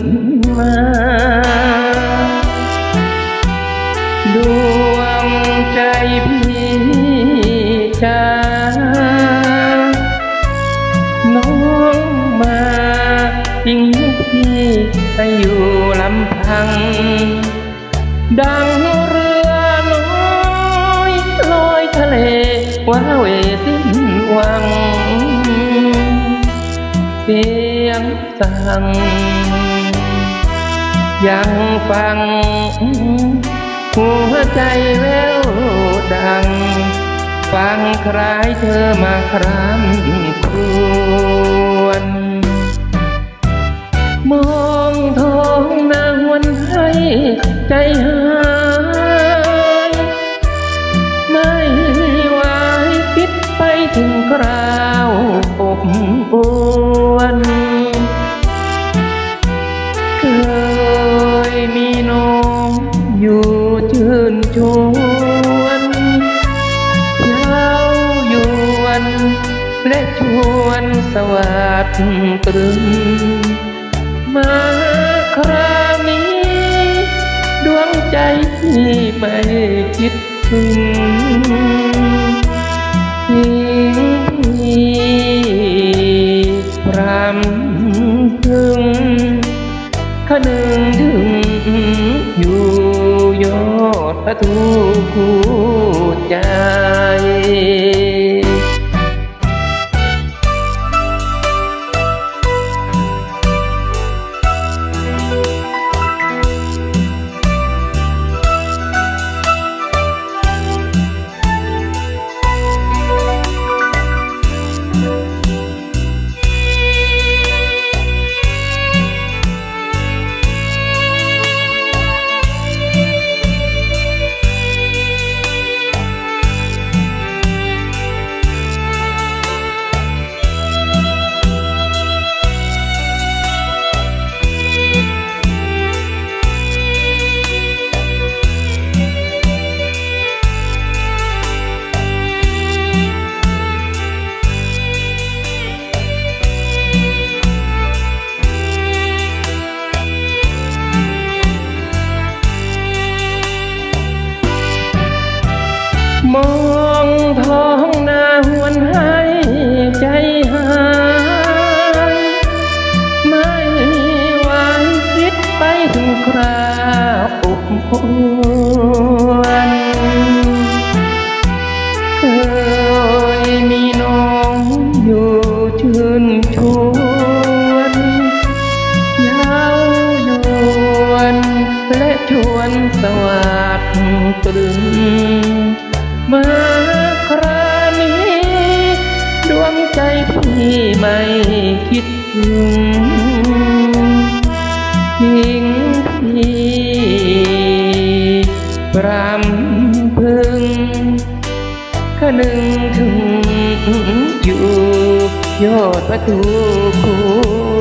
มาดวงใจพี่จ้าน้องมาทิ้งพี่ให้อยู่ลำพังดังเรือน้อยลอยทะเลว้าเหวสิ้นหวังเสียงสั่งยังฟังหัวใจแววดังฟังคล้ายเธอมาครำครวญมองท้องนางวันให้ใจหายไม่ไหวคิดไปถึงคราวอบอวนเคยมีน้องอยู่ชื่นชวนเย้ายวนและชวนสวัสดิ์ตรึมมาคราวนี้ดวงใจที่ไม่คิดถึงทิ้งพี่พรำพึงคนึงถึงอยู่ยอดพระทูคู่ใจมองท้องนาหวนให้ใจหายไม่ไหวคิดไปถึงคราวอบอวนเคยมีน้องอยู่ชื่นชวนเย้ายวนและชวนสวัสดิ์ตรึงมาครานี้ดวงใจพี่ไม่คิดถึงทิ้งพี่พรำพึงคนึงถึงอยู่ยอดพระทูคู่